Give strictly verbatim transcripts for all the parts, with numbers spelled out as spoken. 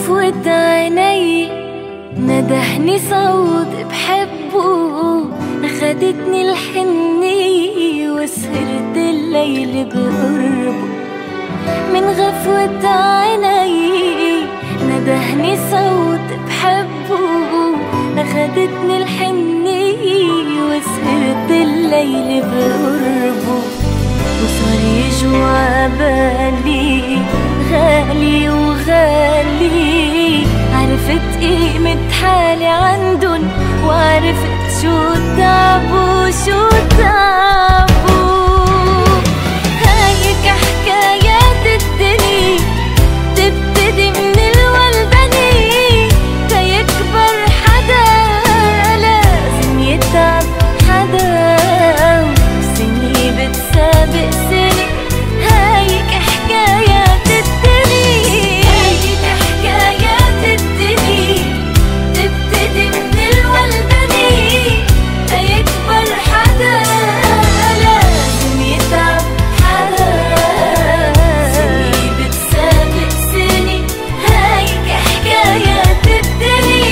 غفوة عيني ندهني صوت بحبه، أخدتني الحنية وسهرت الليل بقربه. من غفوة عيني ندهني صوت بحبه، أخدتني الحنية وسهرت الليل بقربه. وصار يجوا عبالي غالي وغالي، عرفت قيمة حالي عندن وعرفت شو تعبوا شو تعبوا. هايك حكايات الدنيا تبتدي من الولداني، تيكبر حدا لازم يتعب حدا، سني بتسابق سني. هايك حكايات الدنيا، هايك حكايات الدنيا تبتدي من الولداني، تيكبر حدا لازم يتعب حدا، سني بتسابق سني. هايك حكايات الدنيا.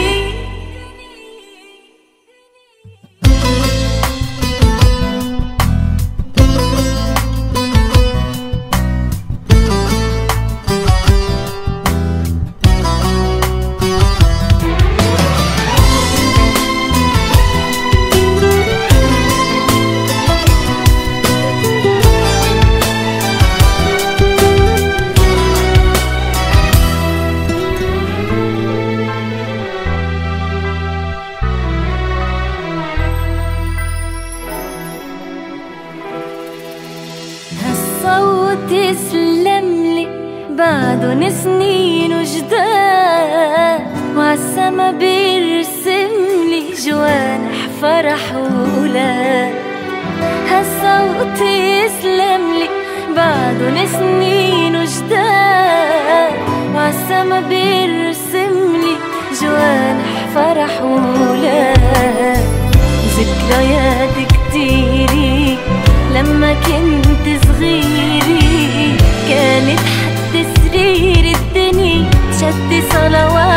هالصوت يسلملي بعدن سنين وجداد، وعالسما بيرسملي جوانح فرح وولاد. هالصوت يسلملي بعدن سنين وجداد، وعالسما بيرسملي جوانح فرح وولاد. ذكريات كتيري لما كنت صغيري، كانت حد سرير الدنيا شد صلوات